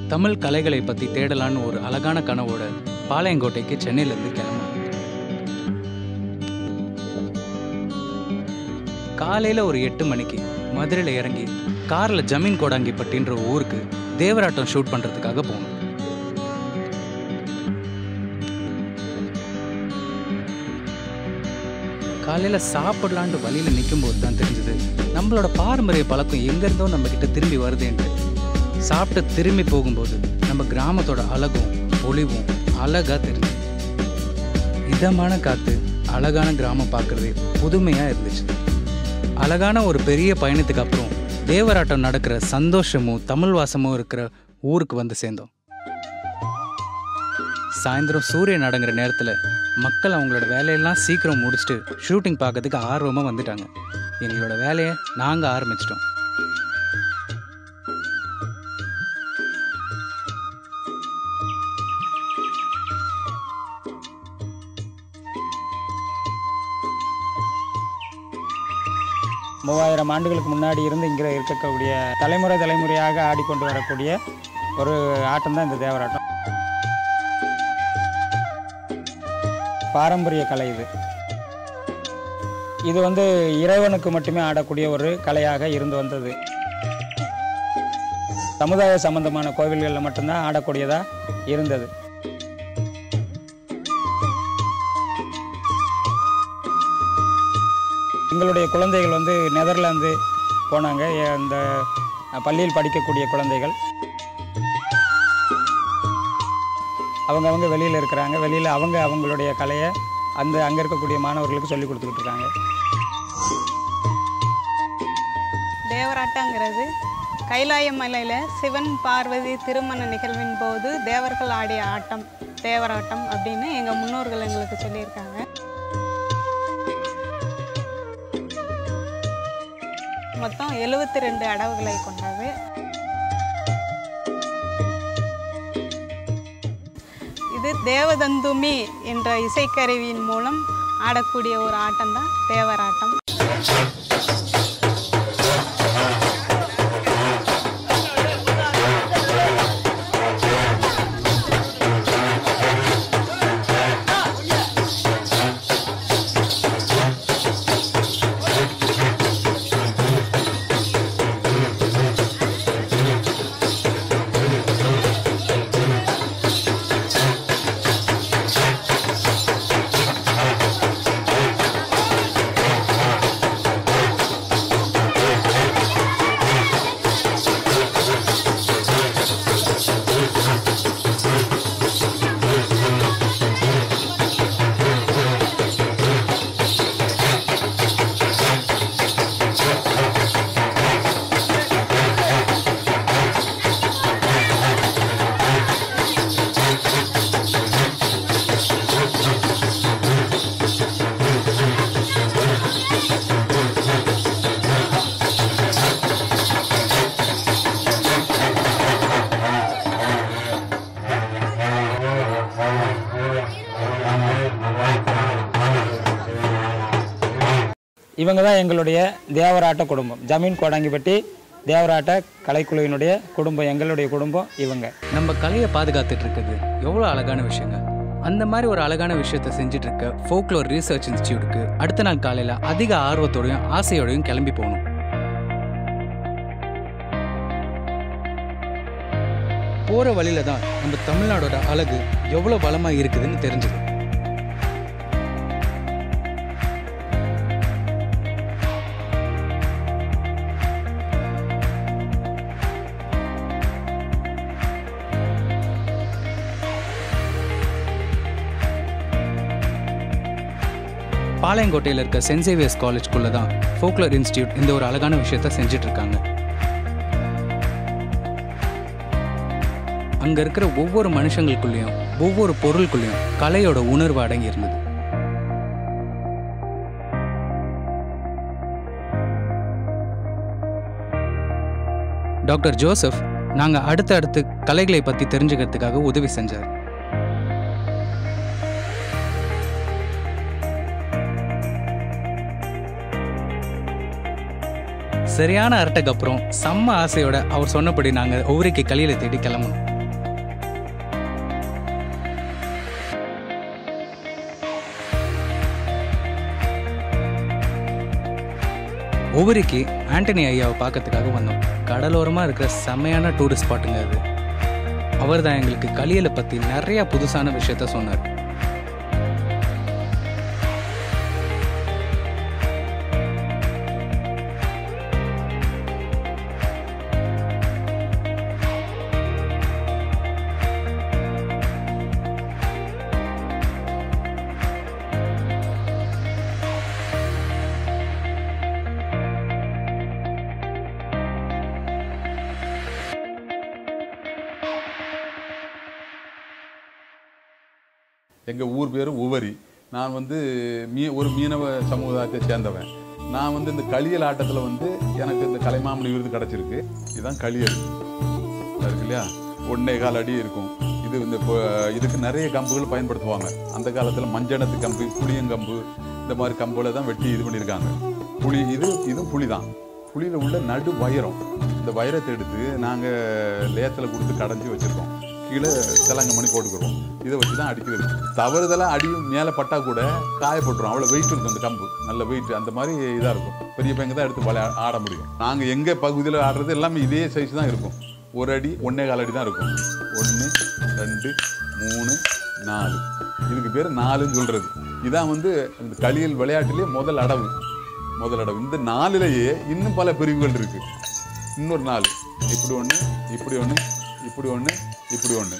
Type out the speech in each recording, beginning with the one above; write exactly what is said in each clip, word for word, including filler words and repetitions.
தமிழ் கலைகளை பற்றி தேடலான்னு ஒரு அழகான கனவோட பாளையங்கோட்டைக்கு சென்னையிலேருந்து கிளம்பும். காலையில் ஒரு எட்டு மணிக்கு மதுரையில் இறங்கி காரில் ஜமீன் கோடாங்கிப்பட்டின்ற ஊருக்கு தேவராட்டம் ஷூட் பண்ணுறதுக்காக போகணும். காலையில் சாப்பிடலான்ட்டு வழியில் நிற்கும்போது தான் தெரிஞ்சது நம்மளோட பாரம்பரிய பழக்கம் எங்கேருந்தோ நம்மக்கிட்ட திரும்பி வருதுன்ட்டு. சாப்பிட்டு திரும்பி போகும்போது நம்ம கிராமத்தோட அழகும் ஒளிவும் அழகாக தெரிஞ்சு, இதமான காற்று அழகான கிராமம் பார்க்குறதே புதுமையாக இருந்துச்சு. அழகான ஒரு பெரிய பயணத்துக்கு அப்புறம் தேவராட்டம் நடக்கிற சந்தோஷமும் தமிழ் வாசமும் இருக்கிற ஊருக்கு வந்து சேர்ந்தோம். சாயந்தரம் சூரியன் அடங்குற நேரத்தில் மக்கள் அவங்களோட வேலையெல்லாம் சீக்கிரம் முடிச்சுட்டு ஷூட்டிங் பார்க்கறதுக்கு ஆர்வமாக வந்துட்டாங்க. எங்களோட வேலையை நாங்கள் ஆரம்பிச்சிட்டோம். மூவாயிரம் ஆண்டுகளுக்கு முன்னாடி இருந்து இங்கே இருக்கக்கூடிய தலைமுறை தலைமுறையாக ஆடிக்கொண்டு வரக்கூடிய ஒரு ஆட்டம் தான் இந்த தேவராட்டம். பாரம்பரிய கலை இது. இது வந்து இறைவனுக்கு மட்டுமே ஆடக்கூடிய ஒரு கலையாக இருந்து வந்தது. சமுதாய சம்பந்தமான கோவில்களில் மட்டும்தான் ஆடக்கூடியதாக இருந்தது. எங்களுடைய குழந்தைகள் வந்து நெதர்லாந்து போனாங்க. அந்த பள்ளியில் படிக்கக்கூடிய குழந்தைகள் அவங்க அவங்க வெளியில் இருக்கிறாங்க. வெளியில் அவங்க அவங்களுடைய கலையை அந்த அங்கே இருக்கக்கூடிய மாணவர்களுக்கு சொல்லி கொடுத்துக்கிட்டு இருக்காங்க. தேவராட்டங்கிறது கைலாய மலையில் சிவன் பார்வதி திருமண நிகழ்வின் போது தேவர்கள் ஆடிய ஆட்டம் தேவராட்டம் அப்படின்னு எங்கள் முன்னோர்கள் எங்களுக்கு சொல்லியிருக்காங்க. மொத்தம் எழுபத்தி ரெண்டு அடவுகளை கொண்டது. இது தேவதந்துமி என்ற இசைக்கருவியின் மூலம் ஆடக்கூடிய ஒரு ஆட்டம் தான் தேவராட்டம். இவங்க தான் எங்களுடைய தேவராட்ட குடும்பம். ஜமீன் கோடாங்கிப்பட்டி தேவராட்ட கலைக்குழுவினுடைய குடும்பம், எங்களுடைய குடும்பம் இவங்க. நம்ம கலையை பாதுகாத்துட்டு இருக்குது எவ்வளோ அழகான விஷயங்க. அந்த மாதிரி ஒரு அழகான விஷயத்தை செஞ்சுட்டு இருக்க ஃபோக்லோர் ரிசர்ச் இன்ஸ்டியூட்டுக்கு அடுத்த நாள் காலையில் அதிக ஆர்வத்தோடையும் ஆசையோடையும் கிளம்பி போகணும். போகிற வழியில தான் நம்ம தமிழ்நாடோட அழகு எவ்வளோ பலமாக இருக்குதுன்னு தெரிஞ்சது. பாளையங்கோட்டையில் இருக்க சென்ட் சேவியர்ஸ் காலேஜ்குள்ளே தான் ஃபோக்லோர் இன்ஸ்டியூட் இந்த ஒரு அழகான விஷயத்த செஞ்சுட்டு இருக்காங்க. அங்கே இருக்கிற ஒவ்வொரு மனுஷங்களுக்குள்ளேயும் ஒவ்வொரு பொருளுக்குள்ளேயும் கலையோட உணர்வு அடங்கி இருந்தது. டாக்டர் ஜோசப் நாங்கள் அடுத்த அடுத்து கலைகளை பற்றி தெரிஞ்சுக்கிறதுக்காக உதவி செஞ்சார். சரியான அரட்டைக்கு அப்புறம் செம்ம ஆசையோட அவர் சொன்னபடி நாங்கள் ஒவ்வொருக்கு கலியில் தேடி கிளம்பணும். ஒவ்வொருக்கு ஆண்டனி ஐயாவை பார்க்கறதுக்காக வந்தோம். கடலோரமாக இருக்கிற செம்மையான டூரிஸ்ட் ஸ்பாட்டுங்க அது. அவர் தான் எங்களுக்கு களியலை பற்றி நிறையா புதுசான விஷயத்த சொன்னார். எங்கள் ஊர் பேரும் உவரி. நான் வந்து மீ ஒரு மீனவ சமுதாயத்தை சேர்ந்தவன். நான் வந்து இந்த களியல் ஆட்டத்தில் வந்து எனக்கு இந்த கலைமாமணி விருது கிடச்சிருக்கு. இதுதான் களியல் இருக்கு இல்லையா, ஒன்னே கால் அடி இருக்கும். இது இந்த இதுக்கு நிறைய கம்புகள் பயன்படுத்துவாங்க. அந்த காலத்தில் மஞ்சனத்து கம்பு, புளியங்கம்பு, இந்த மாதிரி கம்புகளை தான் வெட்டி இது பண்ணியிருக்காங்க. புளி இது இதுவும் புளி தான். புளியில் உள்ள நடு வைரம், இந்த வைரத்தை எடுத்து நாங்கள் லேத்தில் கொடுத்து கடைஞ்சி வச்சுருக்கோம். கீழே சிலங்க மணி போட்டுக்கிறோம். இதை வச்சு தான் அடிக்கிறது. தவறுதெல்லாம் அடி மேலே பட்டா கூட காயப்பட்டுரும். அவ்வளோ வெயிட் இருக்கும் அந்த கம்பு, நல்ல வெயிட். அந்த மாதிரி இதாக இருக்கும். பெரிய பையங்க தான் எடுத்து விளையா ஆட முடியும். நாங்கள் எங்கள் பகுதியில் ஆடுறது எல்லாமே இதே சைஸ் தான் இருக்கும். ஒரு அடி ஒன்னே கால் அடி தான் இருக்கும். ஒன்று ரெண்டு மூணு நாலு, இதுக்கு பேர் நாலுன்னு சொல்கிறது. இதான் வந்து இந்த களியல் விளையாட்டுலேயே முதல் அடவு முதல் அடவு இந்த நாலுலேயே இன்னும் பல பிரிவுகள் இருக்குது. இன்னொரு நாலு, இப்படி ஒன்று, இப்படி ஒன்று, இப்படி ஒன்று, இப்படி ஒன்று.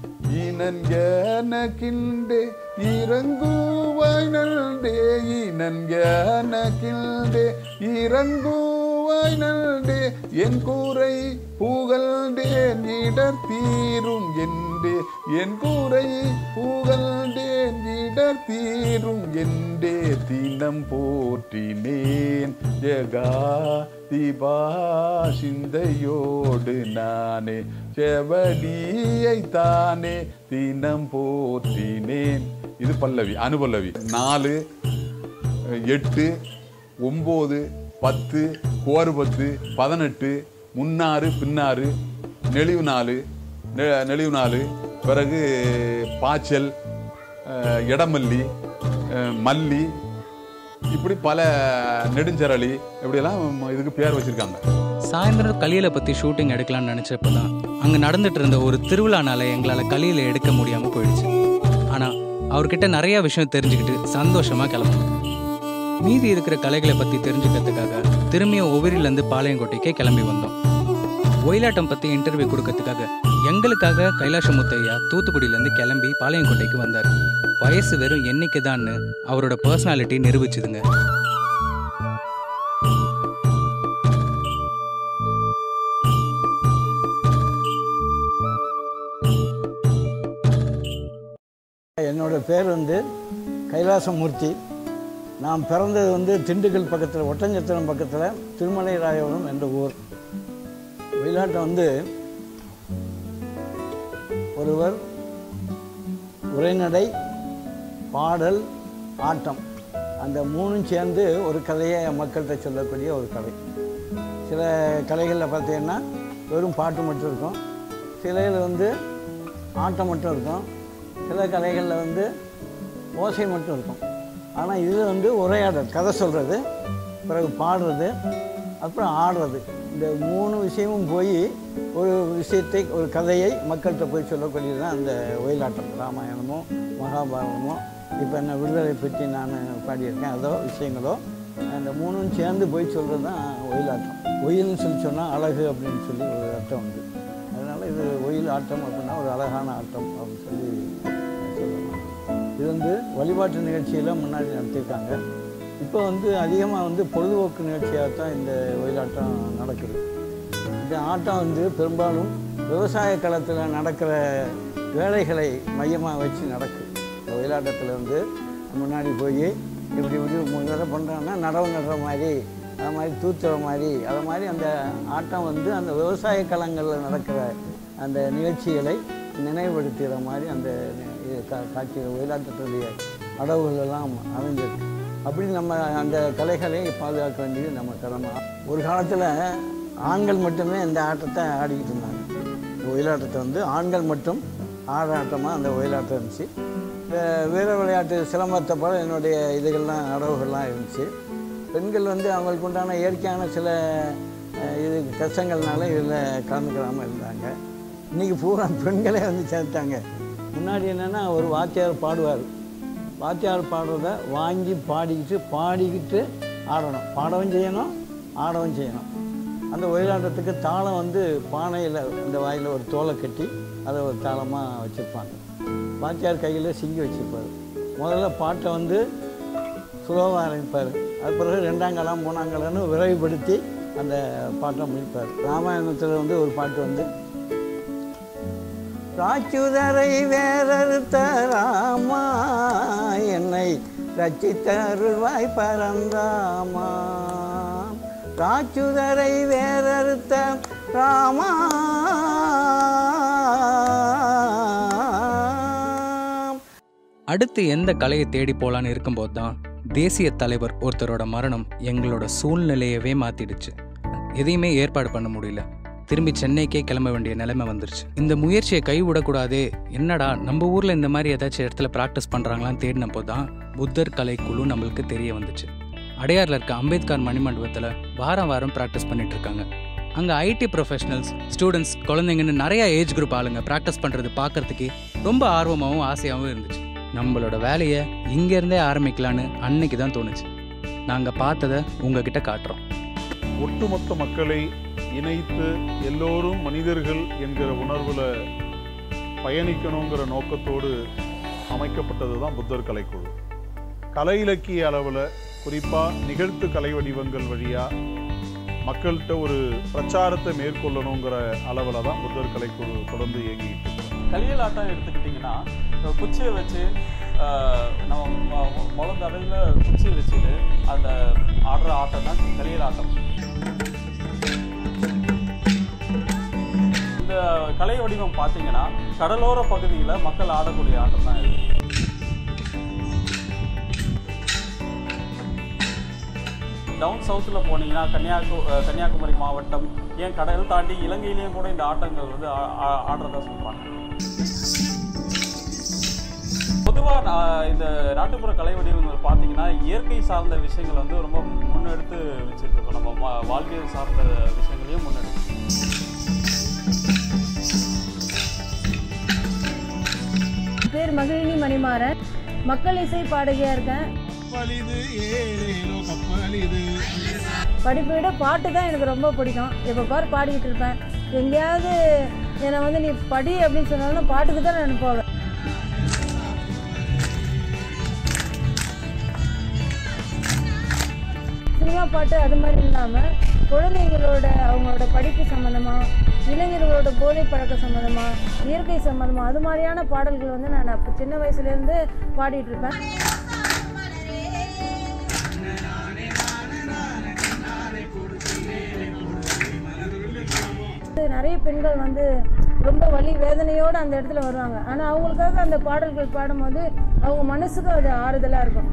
ஈனன்கே இறங்குவாய் நல்டே, ஈனன்கே இறங்குவாய் நல்டே, என் கூரை புகழ்ந்தேன் இடர் தீரும் என்றே, என் கூரை புகழ்ந்தேன் இடர் தீரும் என்றே, தீனம் போற்றினேன் ஜெகா தீபா சிந்தையோடு நானே, செவடியை தானே தீனம் போற்றினேன். இது பல்லவி, அனுபல்லவி. நாலு, எட்டு, ஒம்பது, பத்து, கோறு பத்து, பதினெட்டு, முன்னாறு, பின்னாறு, நெளிவு நாலு, நெளிவு நாலு, பிறகு பாய்ச்சல், இடமல்லி, மல்லி, இப்படி பல நெடுஞ்சரளி, இப்படியெல்லாம் இதுக்கு பேர் வச்சுருக்காங்க. சாயந்தரம் களியலை பற்றி ஷூட்டிங் எடுக்கலாம்னு நினச்சப்போ தான் அங்கே நடந்துட்டு இருந்த ஒரு திருவிழானால எங்களால் களியலை எடுக்க முடியாமல் போயிடுச்சு. ஆனால் அவர்கிட்ட நிறையா விஷயம் தெரிஞ்சுக்கிட்டு சந்தோஷமாக கிளம்பணும். மீதி இருக்கிற கலைகளை பற்றி தெரிஞ்சுக்கிறதுக்காக திரும்பியும் ஒவ்வொருலேருந்து பாளையங்கோட்டைக்கே கிளம்பி வந்தோம். ஒயிலாட்டம் பற்றி இன்டர்வியூ கொடுக்கறதுக்காக எங்களுக்காக கைலாசமுத்தையா தூத்துக்குடியிலேருந்து கிளம்பி பாளையங்கோட்டைக்கு வந்தார். வயசு வெறும் எண்ணிக்கை தான்னு அவரோட பர்சனாலிட்டி நிரூபிச்சுதுங்க. என்னோட பேர் வந்து கைலாசமூர்த்தி. நான் பிறந்தது வந்து திண்டுக்கல் பக்கத்தில், ஒட்டஞ்சத்திரம் பக்கத்தில் திருமலை ராயபுரம் என்ற ஊர். ஒயிலாட்டம் வந்து ஒருவர் உரைநடை, பாடல், ஆட்டம், அந்த மூணும் சேர்ந்து ஒரு கதையை மக்கள்கிட்ட சொல்லக்கூடிய ஒரு கதை. சில கலைகளில் பார்த்தீங்கன்னா வெறும் பாட்டு மட்டும் இருக்கும், சிலையில் வந்து ஆட்டம் மட்டும் இருக்கும், சில கலைகளில் வந்து ஓசை மட்டும் இருக்கும். ஆனால் இது வந்து உரையாடல், கதை சொல்கிறது, பிறகு பாடுறது, அப்புறம் ஆடுறது. இந்த மூணு விஷயமும் போய் ஒரு விஷயத்தை, ஒரு கதையை மக்கள்கிட்ட போய் சொல்லக்கூடியது தான் அந்த ஒயிலாட்டம். ராமாயணமோ மகாபாரதமோ, இப்போ என்ன விடுதலை பற்றி நான் பாடியிருக்கேன், அதோ விஷயங்களோ, அந்த மூணும் சேர்ந்து போய் சொல்கிறது தான் ஒயிலாட்டம். ஒயில்னு சொல்லி சொன்னால் அழகு அப்படின்னு சொல்லி ஒரு அர்த்தம் உண்டு. அதனால் இது ஒயில் ஆட்டம் அப்படின்னா ஒரு அழகான ஆட்டம் அப்படின்னு சொல்லி சொல்லலாம். இது வந்து வழிபாட்டு நிகழ்ச்சியில் முன்னாடி நடத்தியிருக்காங்க. இப்போ வந்து அதிகமாக வந்து பொழுதுபோக்கு நிகழ்ச்சியாக தான் இந்த ஒயிலாட்டம் நடக்குது. இந்த ஆட்டம் வந்து பெரும்பாலும் விவசாய களத்தில் நடக்கிற வேலைகளை மையமாக வச்சு நடக்குது. இந்த ஒயிலாட்டத்தில் வந்து முன்னாடி போய் இப்படி இப்படி முதல்ல பண்ணுறாங்கன்னா நடவு நடுற மாதிரி, அது மாதிரி தூத்துற மாதிரி, அது மாதிரி அந்த ஆட்டம் வந்து அந்த விவசாய களங்களில் நடக்கிற அந்த நிகழ்ச்சிகளை நினைவுபடுத்துகிற மாதிரி அந்த கா காட்சி ஒயிலாட்டத்துடைய அடவுகளெல்லாம் அமைஞ்சிருக்கு. அப்படி நம்ம அந்த கலைகளை பாதுகாக்க வேண்டியது நம்ம கடமை. ஒரு காலத்தில் ஆண்கள் மட்டுமே இந்த ஆட்டத்தை ஆடிக்கிட்டு இருந்தாங்க. இந்த ஒயிலாட்டத்தை வந்து ஆண்கள் மட்டும் ஆடுற ஆட்டமாக அந்த ஒயிலாட்டம் இருந்துச்சு. வீர விளையாட்டு சிலம்பத்தை போல என்னுடைய இதுகள்லாம் அடவுகள்லாம் இருந்துச்சு. பெண்கள் வந்து அவங்களுக்கு உண்டான இயற்கையான சில இது கஷ்டங்கள்னால இதில் கலந்துக்கிறாமல் இருந்தாங்க. இன்றைக்கி பூரா பெண்களே வந்து சேர்த்தாங்க. முன்னாடி என்னென்னா ஒரு வாத்தியார் பாடுவார், வாத்தியார் பாடுறத வாங்கி பாடிக்கிட்டு பாடிக்கிட்டு ஆடணும், பாடவும் செய்யணும் ஆடவும் செய்யணும். அந்த ஒயிலாட்டத்துக்கு தாளம் வந்து பானையில் இந்த வாயில் ஒரு தோலை கட்டி அதை ஒரு தாளமாக வச்சுருப்பாங்க. வாத்தியார் கையில் சிங்கி வச்சுருப்பார். முதல்ல பாட்டை வந்து சுலோவாக ஆரம்பிப்பார், அது பிறகு ரெண்டாங்கலாம் மூணாங்கலன்னு விரைவுபடுத்தி அந்த பாட்டை முடிப்பார். ராமாயணத்தில் வந்து ஒரு பாட்டு வந்து ராச்சுதரை வேறறுத்த ராமா என்னை ரச்சித்தருள்வாய் பரந்தாமா, ராச்சுதரை வேறறுத்த ராமா. அடுத்து எந்த கலையை தேடி போகலான்னு இருக்கும்போது தான் தேசிய தலைவர் ஒருத்தரோட மரணம் எங்களோட சூழ்நிலையவே மாற்றிடுச்சு. எதையுமே ஏற்பாடு பண்ண முடியல, திரும்பி சென்னைக்கே கிளம்ப வேண்டிய நிலைமை வந்துருச்சு. இந்த முயற்சியை கைவிடக்கூடாதே, என்னடா நம்ம ஊரில் இந்த மாதிரி ஏதாச்சும் இடத்துல ப்ராக்டிஸ் பண்ணுறாங்களான்னு தேடினப்போ தான் புத்தர் கலைக்குழு நம்மளுக்கு தெரிய வந்துச்சு. அடையாரில் இருக்க அம்பேத்கர் மணிமண்டபத்தில் வாரம் வாரம் ப்ராக்டிஸ் பண்ணிட்டு இருக்காங்க. அங்கே ஐடி ப்ரொஃபஷனல்ஸ், ஸ்டூடெண்ட்ஸ், குழந்தைங்கன்னு நிறையா ஏஜ் குரூப் ஆளுங்க ப்ராக்டிஸ் பண்ணுறது பார்க்குறதுக்கே ரொம்ப ஆர்வமாகவும் ஆசையாகவும் இருந்துச்சு. நம்மளோட வேலையை இங்கேருந்தே ஆரம்பிக்கலான்னு அன்னைக்கு தான் தோணுச்சு. நாங்கள் பார்த்ததை உங்ககிட்ட காட்டுறோம். ஒட்டுமொத்த மக்களை இணைத்து எல்லோரும் மனிதர்கள் என்கிற உணர்வில் பயணிக்கணுங்கிற நோக்கத்தோடு அமைக்கப்பட்டது தான் புத்தர் கலைக்குழு. கலை இலக்கிய அளவில் குறிப்பாக நிகழ்த்து கலை வடிவங்கள் வழியாக மக்கள்கிட்ட ஒரு பிரச்சாரத்தை மேற்கொள்ளணுங்கிற அளவில் தான் புத்தர் கலைக்குழு தொடர்ந்து இயங்கிட்டு இருக்கு. கலியலாட்டம் எடுத்துக்கிட்டிங்கன்னா குச்சியை வச்சு நம்ம முழந்த அளவில் குச்சியை வச்சுட்டு அந்த ஆடுற ஆட்டம் தான் கலியலாட்டம். இந்த கலை வடிவம் பார்த்தீங்கன்னா கடலோர பகுதியில் மக்கள் ஆடக்கூடிய ஆட்டம் தான் இது. டவுன் சவுத்தில் போனீங்கன்னா கன்னியாகு கன்னியாகுமரி மாவட்டம், ஏன் கடல் தாண்டி இலங்கையிலையும் கூட இந்த ஆட்டங்கள் வந்து ஆடுறதா சொல்கிறாங்க. பொதுவாக இந்த நாட்டுப்புற கலை வடிவங்கள் பார்த்தீங்கன்னா இயற்கை சார்ந்த விஷயங்கள் வந்து ரொம்ப முன்னெடுத்து வச்சுட்டு இருக்கோம். நம்ம வாழ்வியல் சார்ந்த விஷயங்களையும் முன்னெடுத்து. பேர் மகிழினி மணிமாறன், மக்கள் இசை பாடகியாக இருக்கேன். படிப்பை விட பாட்டு தான் எனக்கு ரொம்ப பிடிக்கும். எப்போ பாரு பாடிக்கிட்டு இருப்பேன். எங்கேயாவது என்னை வந்து நீ படி அப்படின்னு சொன்னாலும் பாட்டுக்கு தான் நான் போவேன். சினிமா பாட்டு அது மாதிரி இல்லாமல் குழந்தைங்களோட அவங்களோட படிப்பு சம்மந்தமாக, இளைஞர்களோட போதை பழக்க சம்மந்தமாக, இயற்கை சம்மந்தமாக அது மாதிரியான பாடல்கள் வந்து நான் அப்போ சின்ன வயசுலேருந்து பாடிட்டு இருப்பேன். நிறைய பெண்கள் வந்து ரொம்ப வலி வேதனையோடு அந்த இடத்துல வருவாங்க. ஆனால் அவங்களுக்காக அந்த பாடல்கள் பாடும்போது அவங்க மனசுக்கு அது ஆறுதலாக இருக்கும்.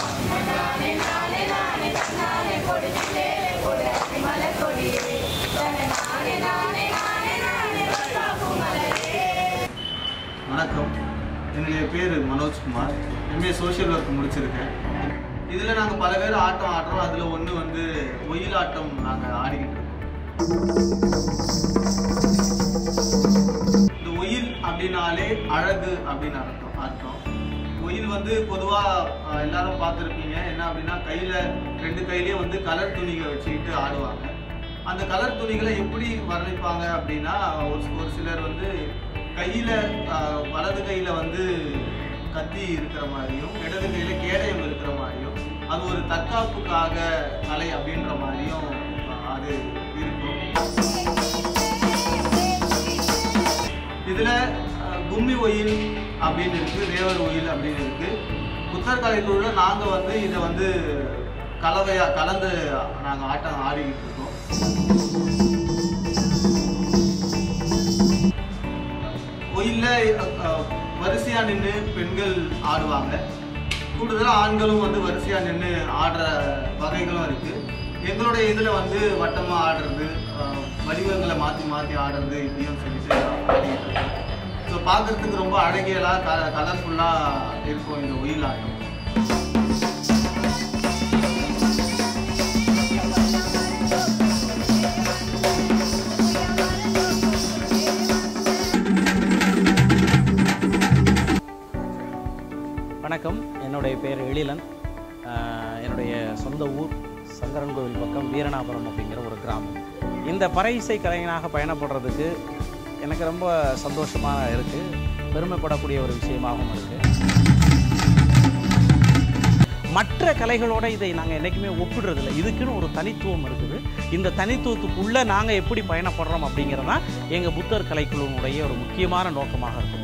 வணக்கம், என்னுடைய பேர் மனோஜ்குமார். எம்ஏ சோஷியல் ஒர்க் முடிச்சிருக்கேன். இதில் நாங்கள் பல பேர் ஆட்டம் ஆடுறோம். அதில் ஒன்று வந்து ஒயிலாட்டம் நாங்கள் ஆடிக்கிட்டு இருக்கோம். இந்த ஒயில் அப்படின்னாலே அழகு அப்படின்னு அர்த்தம் அர்த்தம் ஒயில் வந்து பொதுவாக எல்லாரும் பார்த்துருப்பீங்க. என்ன அப்படின்னா கையில் ரெண்டு கையிலேயே வந்து கலர் துணிகளை வச்சுக்கிட்டு ஆடுவாங்க. அந்த கலர் துணிகளை எப்படி வர்ணிப்பாங்க அப்படின்னா ஒரு ஒரு சிலர் வந்து கையில் வலது கையில் வந்து கத்தி இருக்கிற மாதிரியும் இடது கையில் கேடயம் இருக்கிற மாதிரியும் அது ஒரு தற்காப்புக்காக கலை அப்படின்ற மாதிரியும் அது இருக்கும். இதில் கும்மி ஒயில் அப்படின்னு இருக்குது, தேவர் ஒயில் அப்படின்னு இருக்குது. புத்தர் கலைக்குழுல நாங்கள் வந்து இதை வந்து கலவையாக கலந்து நாங்கள் ஆட்டம் ஆடிக்கிட்டு இருக்கோம். ஒயிலில் வரிசையாக நின்று பெண்கள் ஆடுவாங்க. கூடுதலாக ஆண்களும் வந்து வரிசையாக நின்று ஆடுற வகைகளும் இருக்குது. எங்களுடைய இதில் வந்து வட்டமாக ஆடுறது, வடிவங்களை மாற்றி மாற்றி ஆடுறது இப்படியும் சொல்லிட்டு ஆடிக்கிட்டு இருக்கோம். ஸோ பார்க்குறதுக்கு ரொம்ப அழகியலாக க கலர்ஃபுல்லாக இருக்கும் இந்த ஒயில் ஆட்டம். எழிலன். என்னுடைய சொந்த ஊர் சங்கரன் கோவில் பக்கம் வீரநாபுரம் அப்படிங்கிற ஒரு கிராமம். இந்த பறை இசை கலைஞனாக பயணப்படுறதுக்கு எனக்கு ரொம்ப சந்தோஷமாக இருக்குது, பெருமைப்படக்கூடிய ஒரு விஷயமாகவும் இருக்குது. மற்ற கலைகளோடு இதை நாங்கள் என்றைக்குமே ஒப்பிடுறதில்லை. இதுக்குன்னு ஒரு தனித்துவம் இருக்குது. இந்த தனித்துவத்துக்குள்ளே நாங்கள் எப்படி பயணப்படுறோம் அப்படிங்கிறது தான் எங்கள் புத்தர் கலைக்குழுவினுடைய ஒரு முக்கியமான நோக்கமாக இருக்கும்.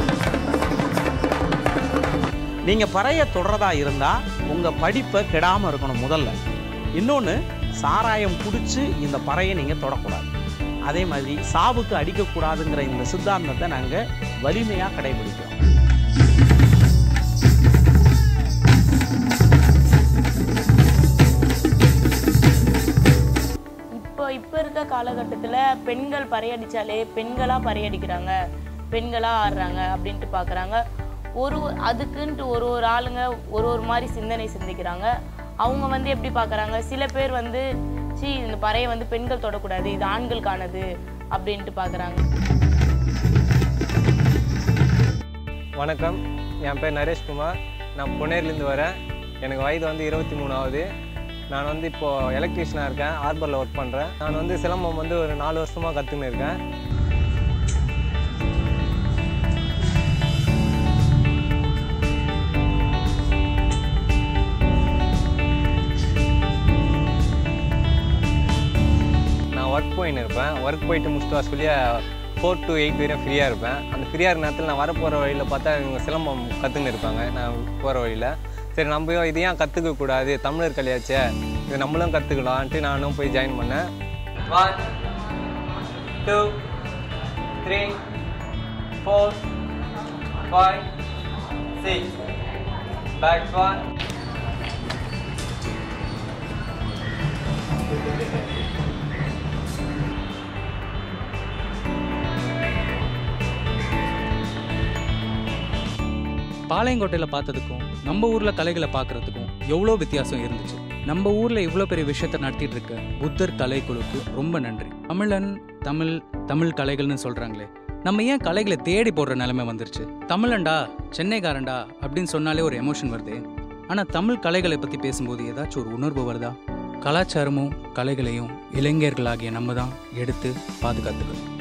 நீங்கள் பறையை தொடர்றதா இருந்தால் உங்கள் படிப்பை கெடாமல் இருக்கணும் முதல்ல. இன்னொன்று, சாராயம் குடித்து இந்த பறையை நீங்கள் தொடக்கூடாது. அதே மாதிரி சாவுக்கு அடிக்கக்கூடாதுங்கிற இந்த சித்தாந்தத்தை நாங்கள் வலிமையாக கடைபிடிக்கிறோம். இப்போ இப்போ இருக்க காலகட்டத்தில் பெண்கள் பறையடித்தாலே பெண்களாக பறையடிக்கிறாங்க, பெண்களாக ஆடுறாங்க அப்படின்ட்டு பார்க்குறாங்க. ஒரு அதுக்குன்ட்டு ஒரு ஒரு ஆளுங்க ஒரு ஒரு மாதிரி சிந்தனை சிந்திக்கிறாங்க. அவங்க வந்து எப்படி பார்க்குறாங்க, சில பேர் வந்து சி இந்த பறையை வந்து பெண்கள் தொடக்கூடாது, இது ஆண்களுக்கானது அப்படின்ட்டு பார்க்குறாங்க. வணக்கம், என் பேர் நரேஷ்குமார். நான் புனேர்லேருந்து வரேன். எனக்கு வயது வந்து இருபத்தி மூணாவது. நான் வந்து இப்போது எலக்ட்ரீஷியனாக இருக்கேன், ஹார்பரில் ஒர்க் பண்ணுறேன். நான் வந்து சிலம்பம் வந்து ஒரு நாலு வருஷமாக கற்றுன்னு இருக்கேன். ஒர்க் போயின்னு இருப்பேன். ஒர்க் போயிட்டு முடிச்சுட்டு வர சொல்லி ஃபோர் டு எயிட் வரையும் ஃப்ரீயாக இருப்பேன். அந்த ஃப்ரீயாக இருக்க நேரத்தில் நான் வரப்போகிற வழியில் பார்த்தா இவங்க சிலம்பம் கற்றுன்னு இருப்பாங்க. நான் போகிற வழியில் சரி நம்ம இது ஏன் கற்றுக்கக்கூடாது, தமிழர் கலையாச்சே, இது நம்மளும் கற்றுக்கலான்ட்டு நானும் போய் ஜாயின் பண்ணேன். One two three four five six pack one. பாளையங்கோட்டையில் பார்த்ததுக்கும் நம்ம ஊரில் கலைகளை பார்க்குறதுக்கும் எவ்வளோ வித்தியாசம் இருந்துச்சு. நம்ம ஊரில் இவ்வளோ பெரிய விஷயத்தை நடத்திட்டு இருக்க புத்தர் கலைக்குழுக்கு ரொம்ப நன்றி. தமிழன், தமிழ், தமிழ் கலைகள்னு சொல்கிறாங்களே, நம்ம ஏன் கலைகளை தேடி போடுற நிலைமை வந்துருச்சு? தமிழண்டா, சென்னைக்காரண்டா அப்படின்னு சொன்னாலே ஒரு எமோஷன் வருது. ஆனால் தமிழ் கலைகளை பற்றி பேசும்போது ஏதாச்சும் ஒரு உணர்வு வருதா? கலாச்சாரமும் கலைகளையும் இளைஞர்களாகிய நம்ம தான் எடுத்து பாதுகாத்துக்கணும்.